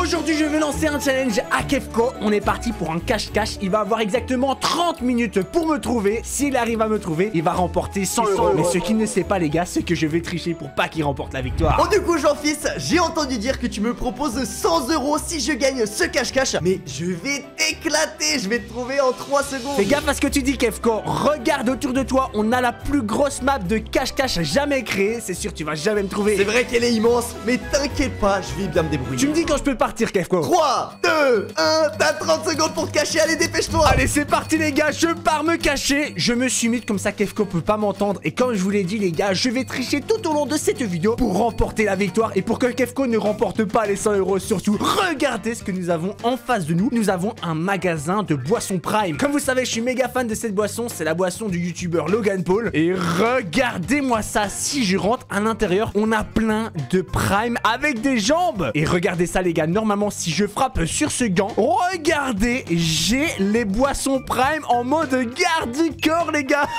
Aujourd'hui je vais lancer un challenge à Kefko. On est parti pour un cache-cache. Il va avoir exactement 30 minutes pour me trouver. S'il arrive à me trouver, il va remporter 100 €. Mais ce qu'il ne sait pas les gars, c'est que je vais tricher pour pas qu'il remporte la victoire. Bon du coup Jean-Fils, j'ai entendu dire que tu me proposes 100 € si je gagne ce cache-cache. Mais je vais t'éclater, je vais te trouver en 3 secondes. Fais gaffe à ce que tu dis Kefko. Regarde autour de toi, on a la plus grosse map de cache-cache jamais créée. C'est sûr tu vas jamais me trouver. C'est vrai qu'elle est immense, mais t'inquiète pas, je vais bien me débrouiller. Tu me dis quand je peux partir Kefko. 3, 2, 1, t'as 30 secondes pour te cacher, allez dépêche-toi. Allez c'est parti les gars, je pars me cacher. Je me suis mis comme ça Kefko peut pas m'entendre. Et comme je vous l'ai dit les gars, je vais tricher tout au long de cette vidéo pour remporter la victoire. Et pour que Kefko ne remporte pas les 100 € surtout, regardez ce que nous avons en face de nous. Nous avons un magasin de boissons Prime. Comme vous savez, je suis méga fan de cette boisson. C'est la boisson du youtubeur Logan Paul. Et regardez-moi ça, si je rentre à l'intérieur, on a plein de Prime avec des jambes. Et regardez ça les gars, normalement si je frappe sur ce gant, regardez, j'ai les boissons Prime en mode garde du corps les gars.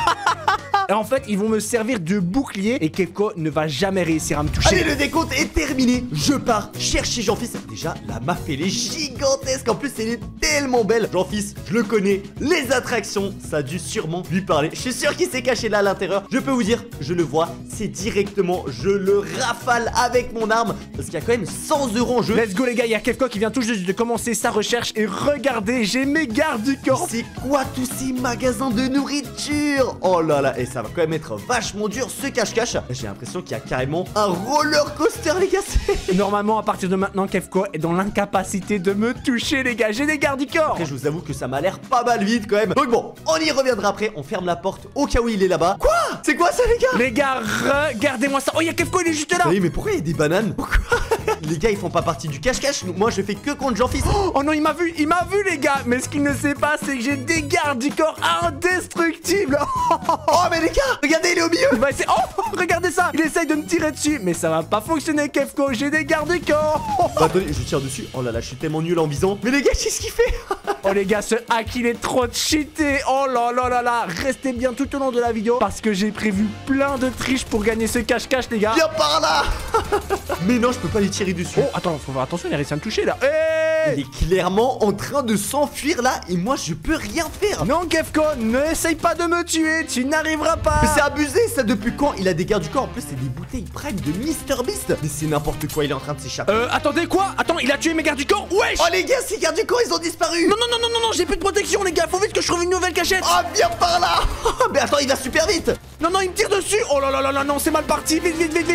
Et en fait ils vont me servir de bouclier et Kefko ne va jamais réussir à me toucher. Allez le décompte est terminé, je pars chercher Jean-Fils. Déjà la map elle est gigantesque, en plus elle est tellement belle. Jean-Fils je le connais, les attractions ça a dû sûrement lui parler. Je suis sûr qu'il s'est caché là à l'intérieur. Je peux vous dire, je le vois, c'est directement, je le rafale avec mon arme. Parce qu'il y a quand même 100 € en jeu. Let's go les gars, il y a Kefko qui vient tout juste de commencer sa recherche. Et regardez, j'ai mes gardes du corps. C'est quoi tous ces magasins de nourriture? Oh là là, et ça va quand même être vachement dur ce cache-cache. J'ai l'impression qu'il y a carrément un roller coaster les gars. Normalement à partir de maintenant Kefko est dans l'incapacité de me toucher les gars. J'ai des gardes du corps. Après je vous avoue que ça m'a l'air pas mal vide quand même. Donc bon, on y reviendra après. On ferme la porte au cas où il est là-bas. Quoi? C'est quoi ça les gars? Les gars, regardez-moi ça. Oh il y a Kefko, il est juste là. Oui mais pourquoi il y a des bananes? Pourquoi? Les gars ils font pas partie du cache-cache. Moi je fais que contre Jean-Fils. Oh non il m'a vu les gars. Mais ce qu'il ne sait pas c'est que j'ai des gardes du corps indestructibles. Oh mais les gars, regardez il est au milieu. Il va essayer. Oh regardez ça. Il essaye de me tirer dessus. Mais ça va pas fonctionner Kefko. J'ai des gardes du corps. Bah attendez, je tire dessus. Oh là là, je suis tellement nul en visant. Mais les gars, qu'est-ce qu'il fait? Oh les gars, ce hack il est trop cheaté. Oh là là là là. Restez bien tout au long de la vidéo parce que j'ai prévu plein de triches pour gagner ce cache-cache les gars. Viens par là. Mais non, je peux pas les tirer dessus. Oh attends, faut faire attention, il a réussi à me toucher là. Hey, il est clairement en train de s'enfuir là et moi je peux rien faire. non Kefko, n'essaye pas de me tuer, tu n'arriveras pas. Mais c'est abusé ça, depuis quand il a des gardes du corps? En plus c'est des bouteilles Prime de MrBeast. Mais c'est n'importe quoi, il est en train de s'échapper. Attendez quoi? Attends, il a tué mes gardes du corps. Wesh. Oh les gars, ces gardes du corps ils ont disparu. Non, j'ai plus de protection les gars, faut vite que je trouve une nouvelle cachette. Oh viens par là. Mais attends, il va super vite. Non, il me tire dessus. Oh là là là là, non, c'est mal parti, vite.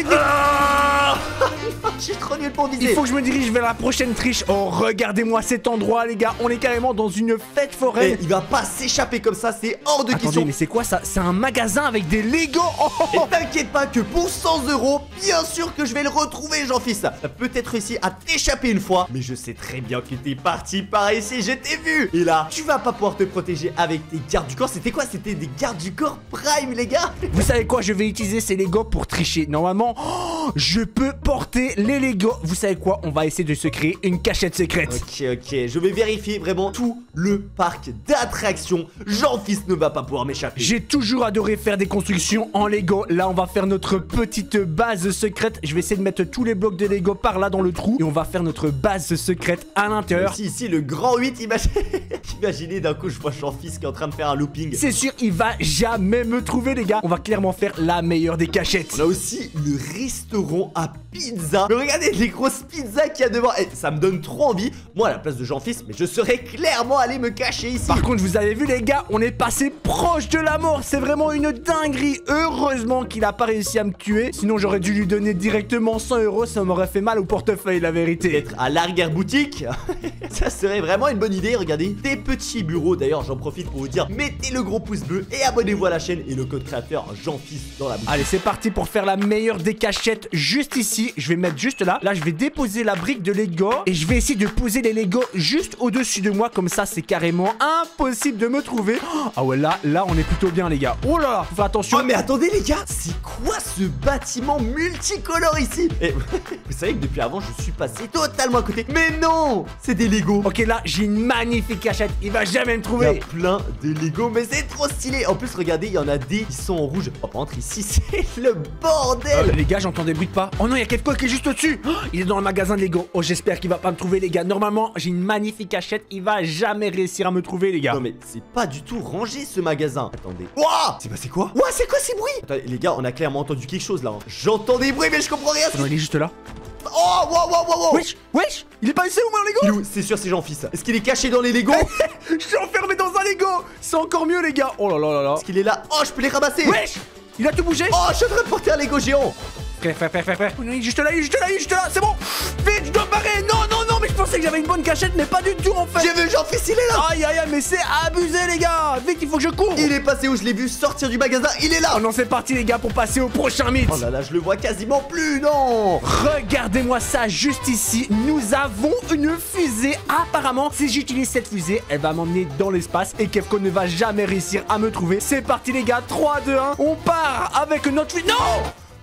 Je suis trop nul pour viser. Il faut que je me dirige vers la prochaine triche. Oh, regardez-moi cet endroit, les gars. On est carrément dans une fête foraine. Et il va pas s'échapper comme ça, c'est hors de question. Attendez, mais c'est quoi ça? C'est un magasin avec des Lego. Et t'inquiète pas que pour 100 €, bien sûr que je vais le retrouver, Jean-Fils. T'as peut-être réussi à t'échapper une fois, mais je sais très bien que t'es parti par ici, je t'ai vu. Et là, tu vas pas pouvoir te protéger avec tes gardes du corps. C'était quoi? C'était des gardes du corps Prime, les gars. Vous savez quoi? Je vais utiliser ces Lego pour tricher. Normalement, je peux porter les Lego. Vous savez quoi? On va essayer de se créer une cachette secrète. Ok, je vais vérifier vraiment tout le parc d'attractions. Jean-Fils ne va pas pouvoir m'échapper. J'ai toujours adoré faire des constructions en Lego. Là, on va faire notre petite base secrète. Je vais essayer de mettre tous les blocs de Lego par là dans le trou. Et on va faire notre base secrète à l'intérieur. Ici, le grand 8, imaginez d'un coup, je vois Jean-Fils qui est en train de faire un looping. C'est sûr, il va jamais me trouver, les gars. On va clairement faire la meilleure des cachettes. On a aussi le restaurant à pizza. Mais regardez les grosses pizzas qu'il y a devant. Et ça me donne trop envie. Moi, à la place de Jean-Fils, mais je serais clairement allé me cacher ici. Par contre, vous avez vu, les gars, on est passé proche de la mort. C'est vraiment une dinguerie. Heureusement qu'il a pas réussi à me tuer. Sinon, j'aurais dû lui donner directement 100 €. Ça m'aurait fait mal au portefeuille, la vérité. Être à l'arrière-boutique, ça serait vraiment une bonne idée. Regardez, des petits bureaux. D'ailleurs, j'en profite pour vous dire, mettez le gros pouce bleu et abonnez-vous à la chaîne. Et le code créateur Jean-Fils dans la boutique. Allez, c'est parti pour faire la meilleure des cachettes juste ici. Je vais mettre juste là. Là, je vais déposer la brique de Lego. Et je vais essayer de poser les Lego juste au-dessus de moi. Comme ça, c'est carrément impossible de me trouver. Ah ouais, là, on est plutôt bien, les gars. Oh là là, faut faire attention. Oh, mais attendez, les gars, c'est quoi ce bâtiment multicolore ici? Et vous savez que depuis avant, je suis passé totalement à côté. Mais non, c'est des Lego. Ok, là, j'ai une magnifique cachette. Il va jamais me Il y trouver. a plein de Lego, mais c'est trop stylé. En plus, regardez, il y en a des qui sont en rouge. Oh, par contre, ici, c'est le bordel. Les gars, j'entends des bruits de pas. Oh non, il y a Kefko qui est juste au-dessus. Oh, il est dans le magasin de Lego. Oh, j'espère qu'il va pas me trouver, les gars. Normalement, j'ai une magnifique cachette. Il va jamais réussir à me trouver, les gars. Non mais c'est pas du tout rangé ce magasin. Attendez. Ouah, c'est passé quoi? Ouah, c'est quoi ces bruits? Attendez, les gars, on a clairement entendu quelque chose là. J'entends des bruits mais je comprends rien. Non, il est juste là. Oh, wow. Wesh, il est pas ici ou mon Lego? Il est où? C'est sûr, c'est Jean-Fils. Est-ce qu'il est caché dans les Lego? Je suis enfermé dans un Lego. C'est encore mieux, les gars. Oh là là là là. Est-ce qu'il est là? Oh, je peux les ramasser. Wesh, il a tout bougé. Oh, je suis en train de porter un Lego géant. Frère. Il est juste là, c'est bon. Vite, je dois me barrer. Non, mais je pensais que j'avais une bonne cachette, mais pas du tout en fait. J'ai vu Jean-Fils, il est là. Aïe, mais c'est abusé, les gars. Vite, il faut que je cours. Il est passé où? Je l'ai vu sortir du magasin, il est là. Oh non, c'est parti, les gars, pour passer au prochain mythe. Oh là là, je le vois quasiment plus, non. Regardez-moi ça, juste ici. Nous avons une fusée. Apparemment, si j'utilise cette fusée, elle va m'emmener dans l'espace et Kefko ne va jamais réussir à me trouver. C'est parti, les gars. 3, 2, 1. On part avec notre fusée. Non!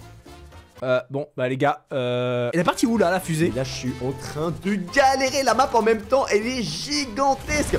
Bon, bah les gars, elle est partie où là, la fusée? Et là, je suis en train de galérer. La map en même temps, elle est gigantesque.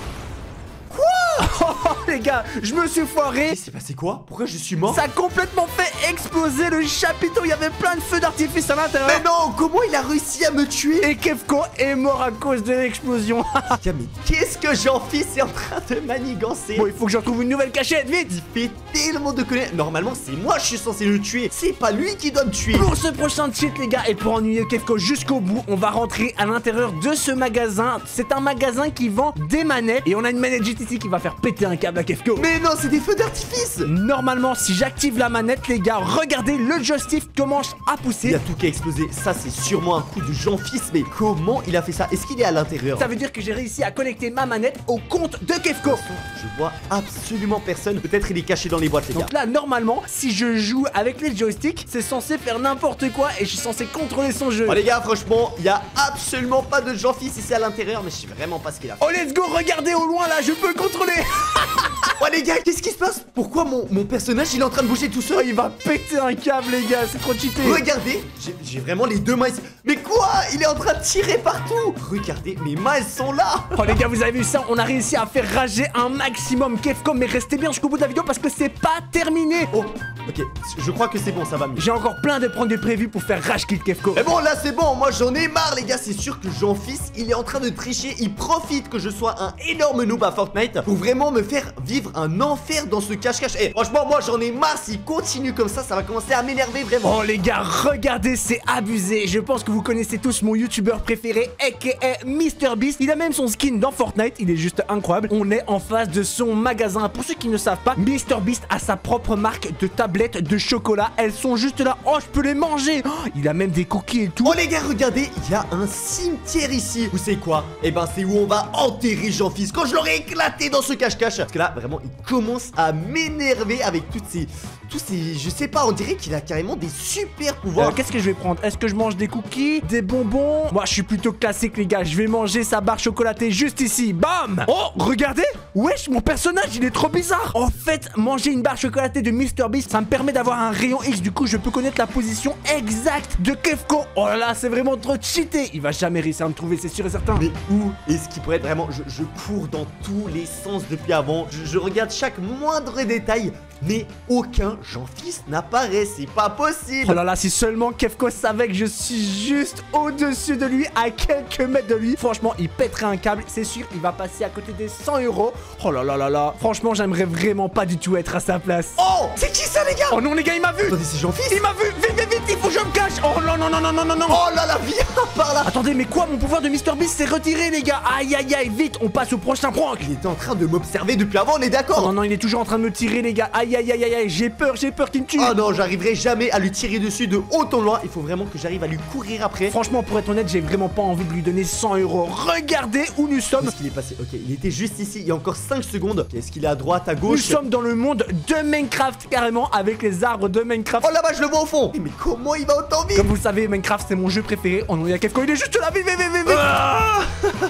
Oh les gars, je me suis foiré. Il s'est passé quoi? Pourquoi je suis mort? Ça a complètement fait exploser le chapiteau. Il y avait plein de feux d'artifice à l'intérieur. Mais non, comment il a réussi à me tuer? Et Kefko est mort à cause de l'explosion. Mais qu'est-ce que Jean-Fils est en train de manigancer? Bon, il faut que je retrouve une nouvelle cachette, vite. Il fait tellement de conneries. Normalement, c'est moi je suis censé le tuer. C'est pas lui qui doit me tuer. Pour ce prochain cheat, les gars, et pour ennuyer Kefko jusqu'au bout, on va rentrer à l'intérieur de ce magasin. C'est un magasin qui vend des manettes. Et on a une manette GTC qui va faire péter un câble à Kefko. Mais non, c'est des feux d'artifice. Normalement, si j'active la manette, les gars, regardez, le joystick commence à pousser. Il y a tout qui a explosé. Ça, c'est sûrement un coup de Jean-Fils. Mais comment il a fait ça? Est-ce qu'il est à l'intérieur? Ça veut dire que j'ai réussi à connecter ma manette au compte de Kefko. Je vois absolument personne. Peut-être il est caché dans les boîtes, les gars. Donc là, normalement, si je joue avec les joysticks, c'est censé faire n'importe quoi et je suis censé contrôler son jeu. Oh les gars, franchement, il y a absolument pas de Jean-Fils ici à l'intérieur. Mais je sais vraiment pas ce qu'il a fait. Oh, let's go, regardez au loin là, je peux contrôler. Oh les gars, qu'est-ce qui se passe? Pourquoi mon personnage il est en train de bouger tout seul? Oh, il va péter un câble, les gars, c'est trop cheaté. Regardez, j'ai vraiment les deux mains ici. Mais quoi? Il est en train de tirer partout. Regardez, mes mains elles sont là. Oh les gars, vous avez vu ça? On a réussi à faire rager un maximum Kefko, mais restez bien jusqu'au bout de la vidéo parce que c'est pas terminé. Oh, ok, je crois que c'est bon, ça va mieux. J'ai encore plein de prendre de prévus pour faire rage kit Kefko. Mais bon, là c'est bon, moi j'en ai marre, les gars. C'est sûr que Jean-Fils il est en train de tricher. Il profite que je sois un énorme noob à Fortnite pour vraiment me faire vivre un enfer dans ce cache-cache. Eh, franchement, moi j'en ai marre. S'il continue comme ça va commencer à m'énerver vraiment. Oh les gars, regardez, c'est abusé. Je pense que vous connaissez tous mon youtubeur préféré, aka MrBeast. Il a même son skin dans Fortnite, il est juste incroyable. On est en face de son magasin. Pour ceux qui ne savent pas, MrBeast a sa propre marque de tablettes de chocolat. Elles sont juste là. Oh, je peux les manger. Oh, il a même des cookies et tout. Oh les gars, regardez, il y a un cimetière ici. Vous savez quoi? Eh ben c'est où on va enterrer Jean-Fils quand je l'aurai éclaté dans ce cache-cache. Parce que là, vraiment, il commence à m'énerver avec tous ces, je sais pas, on dirait qu'il a carrément des super pouvoirs. Qu'est-ce que je vais prendre? Est-ce que je mange des cookies, des bonbons? Moi, je suis plutôt classique, les gars. Je vais manger sa barre chocolatée juste ici. Bam! Oh, regardez! Wesh, mon personnage, il est trop bizarre. En fait, manger une barre chocolatée de MrBeast, ça me permet d'avoir un rayon X. Du coup, je peux connaître la position exacte de Kefko. Oh là là, c'est vraiment trop cheaté. Il va jamais réussir à me trouver, c'est sûr et certain. Mais où est-ce qu'il pourrait être vraiment? Je cours dans tous les sens depuis avant. Je regarde chaque moindre détail. Mais aucun Jean-Fils n'apparaît, c'est pas possible. Oh là là, si seulement Kefko savait que je suis juste au-dessus de lui, à quelques mètres de lui. Franchement, il pèterait un câble, c'est sûr, il va passer à côté des 100 €. Oh là là là là, franchement, j'aimerais vraiment pas du tout être à sa place. Oh, c'est qui ça les gars? Oh non les gars, il m'a vu. Attendez, c'est Jean-Fils. Il m'a vu, vite, il faut que je me cache. Oh non, non. Oh là là, viens par là. Attendez, mais quoi, mon pouvoir de MrBeast s'est retiré les gars. Aïe, vite, on passe au prochain prank. Il était en train de m'observer depuis avant, on est d'accord? Oh non, il est toujours en train de me tirer les gars. Aïe, j'ai peur qu'il me tue. Oh non, j'arriverai jamais à lui tirer dessus de haut en loin. Il faut vraiment que j'arrive à lui courir après. Franchement, pour être honnête, j'ai vraiment pas envie de lui donner 100 €. Regardez où nous sommes. Qu'est-ce qu'il est passé? Ok, il était juste ici, il y a encore 5 secondes. Est-ce qu'il est à droite, à gauche? Nous sommes dans le monde de Minecraft, carrément, avec les arbres de Minecraft. Oh là-bas, je le vois au fond. Mais comment il va autant vite? Comme vous le savez, Minecraft, c'est mon jeu préféré. Oh non, il y a Kefko, il est juste là, vite.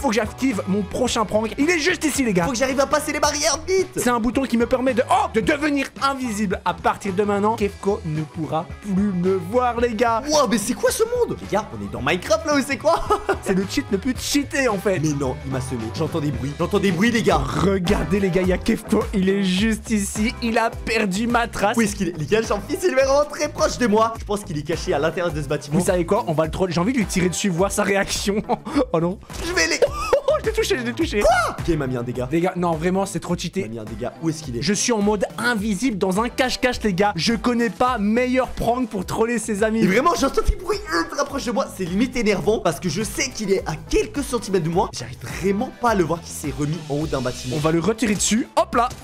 faut que j'active mon prochain prank. Il est juste ici, les gars. Faut que j'arrive à passer les barrières vite. C'est un bouton qui me permet de devenir invisible. À partir de maintenant, Kefko ne pourra plus me voir, les gars. Wow, mais c'est quoi ce monde? Les gars, on est dans Minecraft là ou c'est quoi? C'est le cheat le plus cheaté en fait. Mais non, il m'a semé. J'entends des bruits, les gars. Regardez, les gars, il y a Kefko. Il est juste ici. Il a perdu ma trace. Où est-ce qu'il est? Les gars, Jean-Fils, il est vraiment très proche de moi. Je pense qu'il est caché à l'intérieur de ce bâtiment. Vous savez quoi? On va le troll. J'ai envie de lui tirer dessus, voir sa réaction. Oh non. Je vais les... Oh, je l'ai touché. Quoi? Ok, il m'a mis un dégât. Les gars, non, vraiment, c'est trop Il cheaté. m'a mis un dégât. Où est-ce qu'il est? Je suis en mode invisible dans un cache-cache, les gars. Je connais pas meilleur prank pour troller ses amis. Et vraiment, j'entends des bruits ultra proches de moi. C'est limite énervant parce que je sais qu'il est à quelques centimètres de moi. J'arrive vraiment pas à le voir qui s'est remis en haut d'un bâtiment. On va le retirer dessus. Hop là.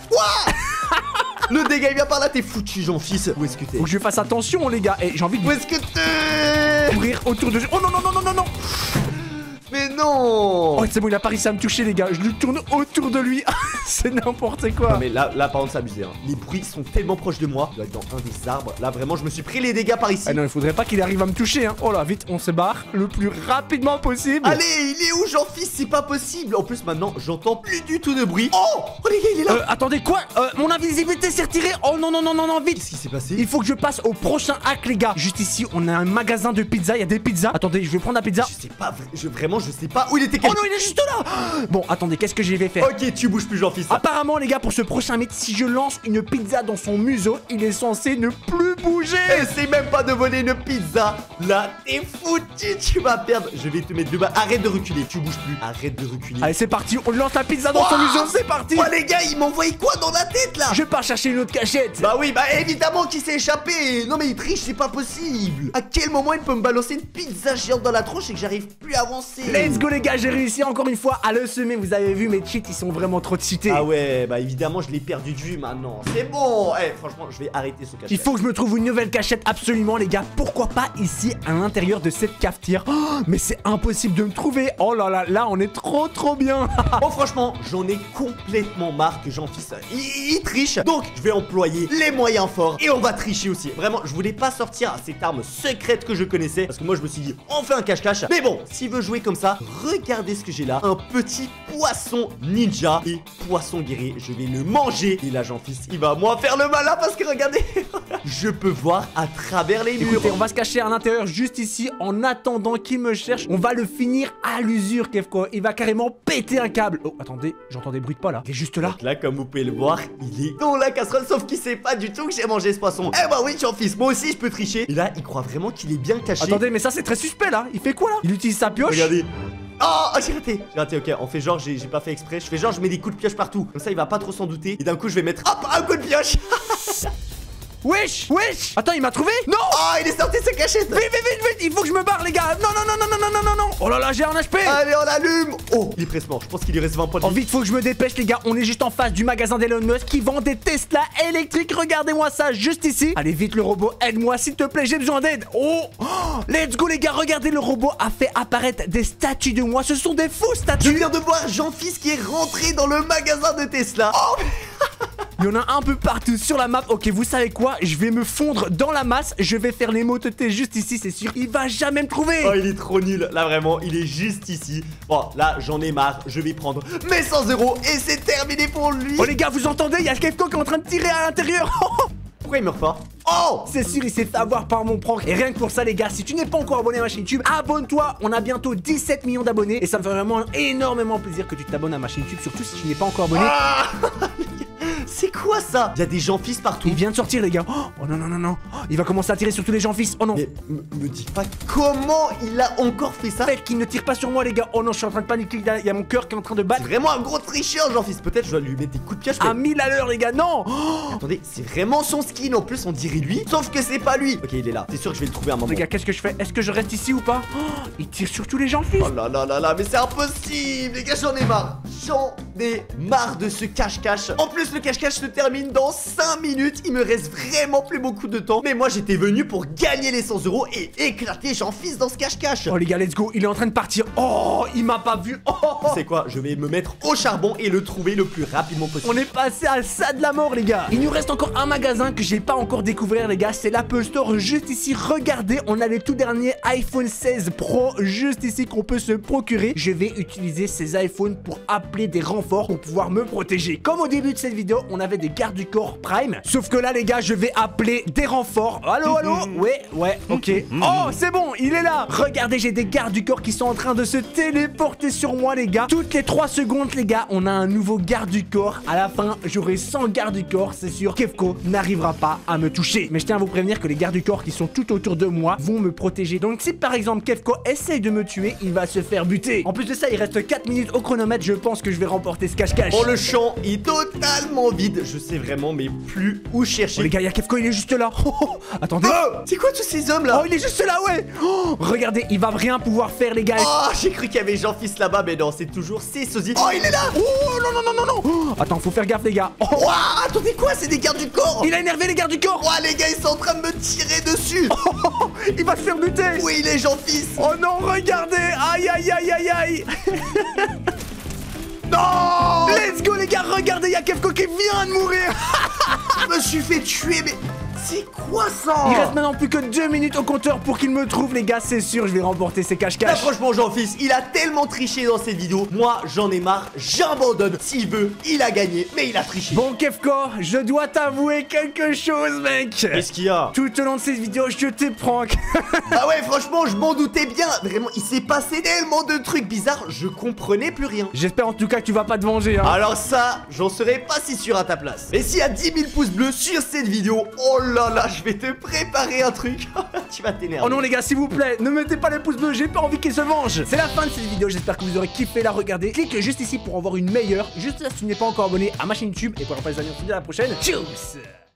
Le dégât, il vient par là. T'es foutu, Jean-Fils. Où est-ce que t'es? Faut que je fasse attention, les gars. Et j'ai envie de Où est-ce que t'es? courir autour de... Oh non, non, non, non, non, non. Mais non! Oh, c'est bon, il a pas réussi à me toucher, les gars. Je lui tourne autour de lui. C'est n'importe quoi. Non mais là par contre c'est abusé hein. Les bruits sont tellement proches de moi. Il doit être dans un des arbres. Là vraiment je me suis pris les dégâts par ici. Ah non, il faudrait pas qu'il arrive à me toucher, hein. Oh là, vite, on se barre le plus rapidement possible. Allez, il est où Jean-Fils? C'est pas possible. En plus maintenant j'entends plus du tout de bruit. Oh les gars, il est là. Attendez, quoi? Mon invisibilité s'est retirée. Oh non, non, non, non, non, vite. Qu'est-ce qui s'est passé? Il faut que je passe au prochain hack, les gars. Juste ici, on a un magasin de pizza. Il y a des pizzas. Attendez, je vais prendre la pizza. Je sais pas, vraiment je sais pas où il était. Oh non, il est juste là. Bon, attendez, qu'est-ce que je vais faire? Ok, tu bouges plus Jean-Fils. Apparemment, les gars, pour ce prochain mythe, si je lance une pizza dans son museau, il est censé ne plus bouger. Essaye même pas de voler une pizza. Là, t'es foutu, tu vas perdre. Je vais te mettre 2 balles. Arrête de reculer, tu bouges plus. Arrête de reculer. Allez, c'est parti. On lance la pizza dans son museau. C'est parti. Oh les gars, il m'envoie quoi dans la tête là? Je pars chercher une autre cachette. Bah oui, bah évidemment qu'il s'est échappé. Non mais il triche, c'est pas possible. À quel moment il peut me balancer une pizza géante dans la tronche et que j'arrive plus à avancer? Let's go, les gars. J'ai réussi encore une fois à le semer. Vous avez vu, mes cheats, ils sont vraiment trop cheatés. Ah ouais, bah évidemment je l'ai perdu de vue maintenant. C'est bon. Eh, franchement, je vais arrêter ce cachette. Il faut que je me trouve une nouvelle cachette absolument, les gars. Pourquoi pas ici à l'intérieur de cette cafetière? Oh, mais c'est impossible de me trouver. Oh là là, là on est trop bien. Bon franchement, j'en ai complètement marre que Jean-Fils il triche. Donc je vais employer les moyens forts et on va tricher aussi. Vraiment, je voulais pas sortir cette arme secrète que je connaissais parce que moi je me suis dit on fait un cache-cache. Mais bon, s'il veut jouer comme ça, regardez ce que j'ai là. Un petit poisson ninja et poisson guerrier. Je vais le manger. Et là Jean-Fils, il va moi faire le malin parce que regardez, je peux voir à travers les murs. Écoutez, on va se cacher à l'intérieur juste ici en attendant qu'il me cherche. On va le finir à l'usure, Kefko. Il va carrément péter un câble. Oh, attendez, j'entends des bruits de pas là. Il est juste là. Donc là, comme vous pouvez le voir, il est dans la casserole. Sauf qu'il sait pas du tout que j'ai mangé ce poisson. Eh bah oui, Jean-Fils, moi aussi je peux tricher. Et là, il croit vraiment qu'il est bien caché. Attendez, mais ça c'est très suspect là. Il fait quoi là? Il utilise sa pioche. Regardez. Oh, j'ai raté, ok, on fait genre, j'ai pas fait exprès. Je fais genre, je mets des coups de pioche partout. Comme ça, il va pas trop s'en douter. Et d'un coup, je vais mettre, hop, un coup de pioche. Wesh. Attends, il m'a trouvé? Non. Oh, il est sorti de sa cachette. Vite, il faut que je me barre, les gars. Non. Oh là là, j'ai un HP. Allez, on allume. Oh, il est presque mort. Je pense qu'il lui reste 20 points de Oh, vie. vite, faut que je me dépêche, les gars. On est juste en face du magasin d'Elon Musk qui vend des Tesla électriques. Regardez-moi ça, juste ici. Allez, vite, le robot, aide-moi, s'il te plaît, j'ai besoin d'aide. Oh, let's go, les gars. Regardez, le robot a fait apparaître des statues de moi. Ce sont des faux Je statues. viens de voir Jean-Fils qui est rentré dans le magasin de Tesla. Oh, Il y en a un peu partout sur la map. Ok, vous savez quoi? Je vais me fondre dans la masse. Je vais faire les mots de T juste ici, c'est sûr. Il va jamais me trouver. oh, il est trop nul. Là, vraiment, il est juste ici. Bon, là, j'en ai marre. Je vais prendre mes 100 € et c'est terminé pour lui. Oh, les gars, vous entendez? Il y a Kefko qui est en train de tirer à l'intérieur. Pourquoi il meurt pas? Oh, c'est sûr, il s'est fait avoir par mon prank. Et rien que pour ça, les gars, si tu n'es pas encore abonné à ma chaîne YouTube, abonne-toi. On a bientôt 17 millions d'abonnés. Et ça me fait vraiment énormément plaisir que tu t'abonnes à ma chaîne YouTube. Surtout si tu n'es pas encore abonné. Ah c'est quoi ça? Il y a des Jean-Fils partout. Il vient de sortir, les gars. Oh non. Oh, il va commencer à tirer sur tous les Jean-Fils. Oh non. Mais me dis pas comment il a encore fait ça. Fait qu'il ne tire pas sur moi, les gars. Oh non, je suis en train de paniquer. Il y a mon cœur qui est en train de battre. C'est vraiment un gros tricheur, Jean-Fils. Peut-être je dois lui mettre des coups de pioche. À 1000 à l'heure, les gars. Non. Attendez, c'est vraiment son skin. En plus, on dirait lui. Sauf que c'est pas lui. Ok, il est là. C'est sûr que je vais le trouver à un moment. Les gars, qu'est-ce que je fais? Est-ce que je reste ici ou pas? Oh, il tire sur tous les Jean-Fils. Oh là là là là, mais c'est impossible. Les gars, j'en ai marre. J'en ai marre de ce cache-cache. En plus, le cache-cache se termine dans 5 minutes. Il me reste vraiment plus beaucoup de temps. Mais moi, j'étais venu pour gagner les 100 € et éclater Jean-Fils dans ce cache-cache. Oh les gars, let's go. Il est en train de partir. Oh, il m'a pas vu. Oh, C'est quoi? Je vais me mettre au charbon et le trouver le plus rapidement possible. on est passé à ça de la mort, les gars. Il nous reste encore un magasin que j'ai pas encore découvert, les gars. C'est l'Apple Store juste ici. Regardez, on a les tout derniers iPhone 16 Pro juste ici qu'on peut se procurer. Je vais utiliser ces iPhones pour appeler des renforts pour pouvoir me protéger. Comme au début de cette vidéo, on avait des gardes du corps Prime. Sauf que là, les gars, je vais appeler des renforts. Allô, allô? Ouais, ok. Oh, c'est bon, il est là. Regardez, j'ai des gardes du corps qui sont en train de se téléporter sur moi, les gars. Toutes les 3 secondes, les gars, on a un nouveau garde du corps. À la fin, j'aurai 100 gardes du corps. C'est sûr, Kefko n'arrivera pas à me toucher. Mais je tiens à vous prévenir que les gardes du corps qui sont tout autour de moi vont me protéger. Donc si par exemple Kefko essaye de me tuer, il va se faire buter. En plus de ça, il reste 4 minutes au chronomètre. Je pense que je vais remporter ce cache-cache. Oh, le champ est totalement vide. Je sais vraiment mais plus où chercher. Oh, les gars, il y a Kefko, il est juste là. Attendez. Oh, c'est quoi tous ces hommes là? Oh, il est juste là, ouais. Oh, regardez, il va rien pouvoir faire, les gars. Oh, j'ai cru qu'il y avait Jean-Fils là-bas, mais non, c'est toujours ces sosies. Oh, il est là. Oh, non. Oh, attends, faut faire gaffe, les gars. Oh, Ouah, attendez quoi? C'est des gardes du corps. il a énervé les gardes du corps. Ouah, les gars, ils sont en train de me tirer dessus. Il va se faire buter. Où il est, Jean-Fils? Oh non, regardez. Aïe. Non. Let's go, les gars, regardez, il y a Kefko qui vient de mourir. Je me suis fait tuer, mais c'est quoi ça? Il reste maintenant plus que 2 minutes au compteur pour qu'il me trouve, les gars. C'est sûr, je vais remporter ces Là, cache-cache. franchement, Jean-Fils, il a tellement triché dans ses vidéos. Moi, j'en ai marre, j'abandonne. S'il veut, il a gagné, mais il a triché. Bon, Kefko, je dois t'avouer quelque chose, mec. Qu'est-ce qu'il y a? Tout au long de cette vidéo, je t'ai prank. Ah ouais, franchement, je m'en doutais bien. Vraiment, il s'est passé tellement de trucs bizarres, je comprenais plus rien. J'espère en tout cas que tu vas pas te venger, hein. Alors ça, j'en serais pas si sûr à ta place. Mais s'il y a 10 000 pouces bleus sur cette vidéo, oh là là, je vais te préparer un truc. Tu vas t'énerver. Oh non les gars, s'il vous plaît, ne mettez pas les pouces bleus, j'ai pas envie qu'ils se vengent. C'est la fin de cette vidéo, j'espère que vous aurez kiffé la regarder. Clique juste ici pour en voir une meilleure. Juste là si tu n'es pas encore abonné à ma chaîne YouTube. Et pour la fin des amis, on se dit à la prochaine. Tchuss.